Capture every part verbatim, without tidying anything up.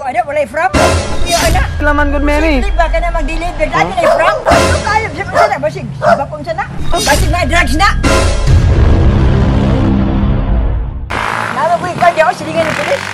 ko anak, walay from. Ako yung anak. Laman good many. Siyempre ba ka na mag-deliver? Ano na yung from? Ano tayo? Siyempre sana, basig. Bakong sana. Basig na drugs na. Naman ko ikaw, di ako silingan ng pulis.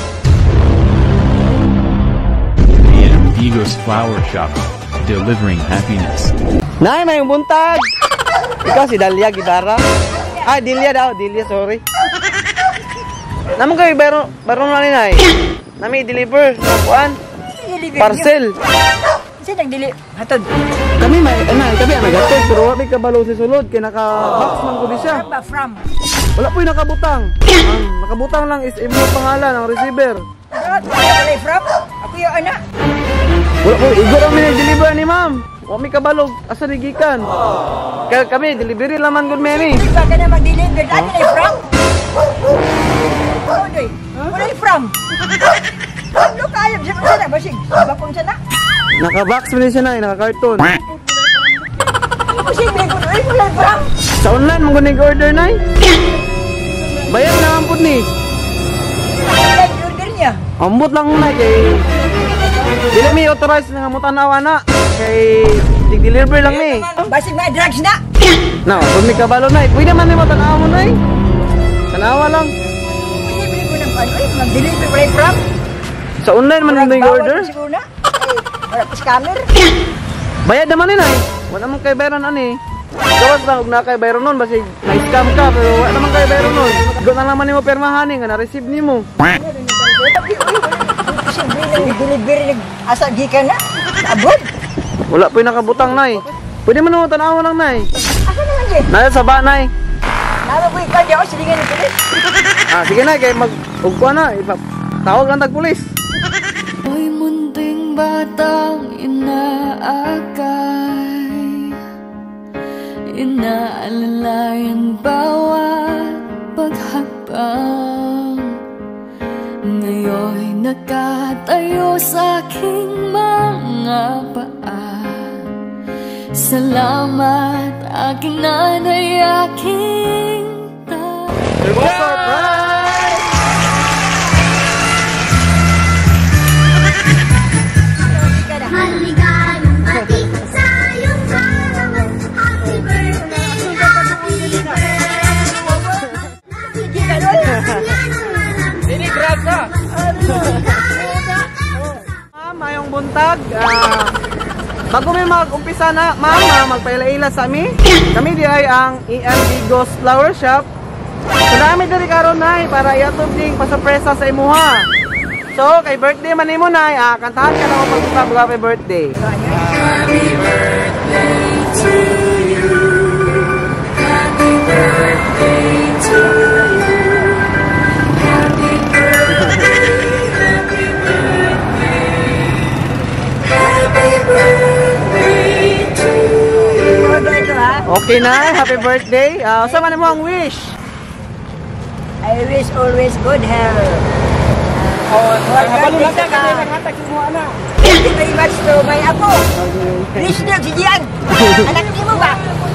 The Amigos Flower Shop, delivering happiness. Nay, may buntag. Ikaw si Dalia Gibara. Ah, Dilia daw, Dilia, sorry. Naman kayo, baro, baro na ni Nay. Nami deliver, nakuan. Parcel. Saan nag-deliver? Hatod. Kami may, ano, kami may gatod, pero wala may kabalo si sulod, kaya naka-box man ko di siya. Saan ba from? Wala po yung nakabutang. Ang nakabutang lang is imo pangalan ng receiver. Ano? Walay from? Ako yung anak. Wala po, igor ang minag-deliver ni ma'am. Wala may kabalog, asa nigikan. Kaya kami, delivery laman good many. Siyempre ba ka na mag-deliver? Ano na yung from? Ano eh? Walay from? Ano kayo? Siyempre sana, basig. Bakong sana. Naka-box mo din siya na, naka-carton. Basig, may kuno. Ay, walay from? Sa online, mong gunig order na eh. Bayad na ang ni. Ay, order niya. Ambot lang na kay... Dili may authorize nga mo tanawa na. Kay... Dig-deliver lang ni. Basig may drugs na. No, kung may kabalo na eh. Pwede man ni mo tanawa mo na eh. Tanawa lang. Pwede ko ng ano eh. Mag-deliver walay from? Sa online man yung gunig order. Bawal siguro na. Ay, wala pa scammer. Bayad naman ni na eh. Wala naman kay Bayron ani. Gawas lang kung na kay Bayron nun. Basi na-scam ka pero wala naman kay Bayron nun. Gawin na naman ni mo permahan eh. Nga na-receive ni mo. Siyempre, nag-deliver, asa gikan na. Abot. Wala po yung nakabutang na eh. Pwede mo naman tanawa lang na eh. Asa naman dyan? Nasa sa ba na eh. Naman ko ikaw, di ako silingan ng pulis. Ah, sige na, kaya mag-ugpa na. Ipa tawag ang tagpulis. Ako'y munting batang inaakay, inaalalayan bawat paghakbang. Ngayon'y nakatayo sa aking mga paa. Salamat aking nanay, aking Surprise! Maligayang bati sa iyong kaarawan. Happy birthday, happy birthday. Dini grab na. Ma'am, mayong buntag. Ah, bago may mag-umpisa na, ma'am, ah, magpaila-ila sa amin. Kami di ay ang Amigos Flower Shop. So namin diri karon nay para i-atog ding pasurpresa sa imuha. So, kay birthday man nimo nay, ah, kantahan ka na mo pag happy birthday. Happy birthday to you. Happy birthday to you. Happy birthday, happy birthday. Happy birthday to you. Okay na, happy birthday. Ah, sa man mo ang wish? I wish always good health. Oh, habalo lang ka kay naghatag mo ana. Thank you very much to my apo. Krishna si Gian. Anak ni mo ba?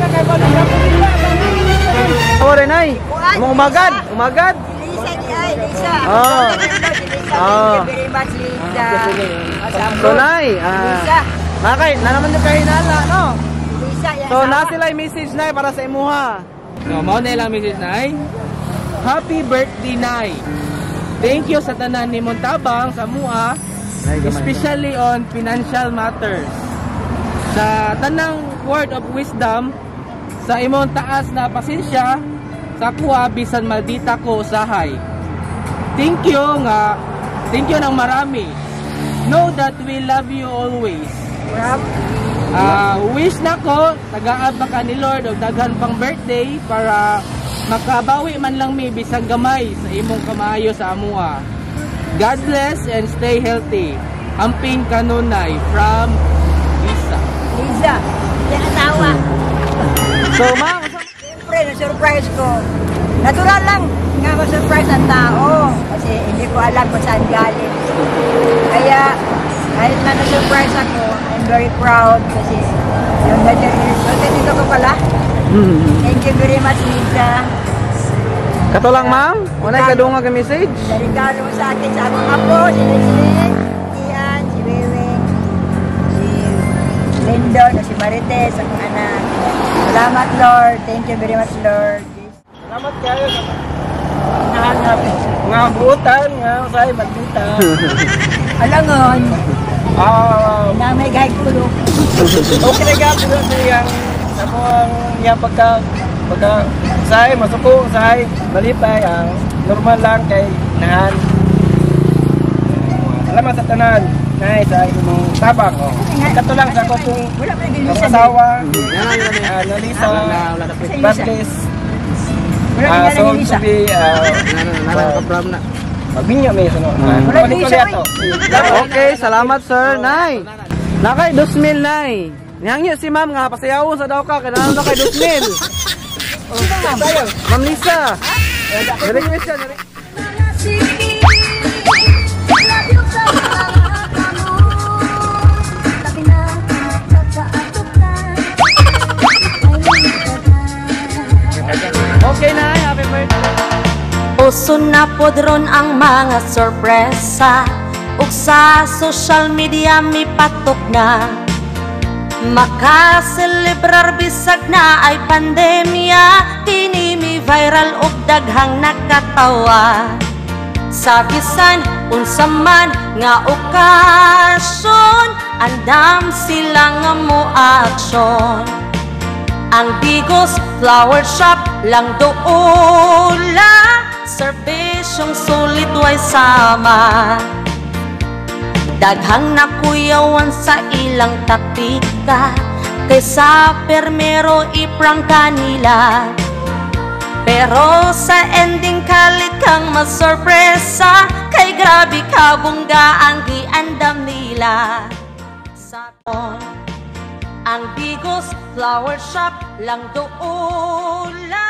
Ore nay. Mo umagad, umagad. Lisa ni ay, Lisa. Oh. Lisa, Oh. thank you very much, Lisa. So nay, ah, Lisa. nakay, na naman yung kahinala, no? Lisa, yan. So na sila yung message nay para sa imuha. So, mao na ilang message nay. Happy birthday nay. Thank you sa tanan ni Montabang sa mua, especially on financial matters. Sa tanang word of wisdom, sa imong taas na pasensya, sa kuha bisan maldita ko usahay. Thank you nga, thank you ng marami. Know that we love you always. Uh, wish na ko, tagaab na ka ni Lord o daghan pang birthday para makabawi man lang mi bisag gamay sa imong kamaayo sa amua. God bless and stay healthy. Amping kanunay from Lisa. Lisa, yung asawa. So ma'am, Siyempre, na-surprise ko. Natural lang nga ma-surprise ang tao. Kasi hindi ko alam kung saan galing. Kaya, kahit na na-surprise ako, I'm very proud kasi yung dito ko pala. Thank you very much, Lisa. kato lang ma'am, unay kadungag ang message. Regalo mo sa akin sa akong apo, si Leslie. Salamat, Lord. Thank you very much, Lord. Salamat kayo sa nahanap mga buutan nga sa balita. Alangon, Ah, na may gahig tulo. okay na gapon na siyang ako ang iya pagka pagka say masuko say malipay ang normal lang kay nahan. Salamat sa tanan. Nay sa imong tabang oh. Kato lang sa ko kung Wala pa ang nag-ilusan. asawa, ah, na Lisa, Baptist, Wala ah, pa so to nag-ilusan. be, ah, Magbinyo may sunod. Wala Balik isa, ulit ato. Okay, salamat sir, Nay. Nakay dos mil, Nay. Nihangyo si ma'am nga, pasayawon sa daw ka, kailangan na kay dos mil. Sino, ma'am? Ma'am Lisa. Nare-request ka, nare- Okay, Nay, happy birthday. Uso na podron ang mga sorpresa ug sa social media mi patok na makaselebrar bisag na ay pandemya kini mi viral ug daghang nakatawa sa bisan unsa man nga okasyon andam sila nga mo aksyon ang Bigos Flower Shop lang doola serbisyong sulit way sama daghang nakuyawan sa ilang taktika kaysa permero iprang kanila pero sa ending kalit kang masorpresa kay grabe ka bungga ang giandam nila sa ang Bigos Flower Shop lang doon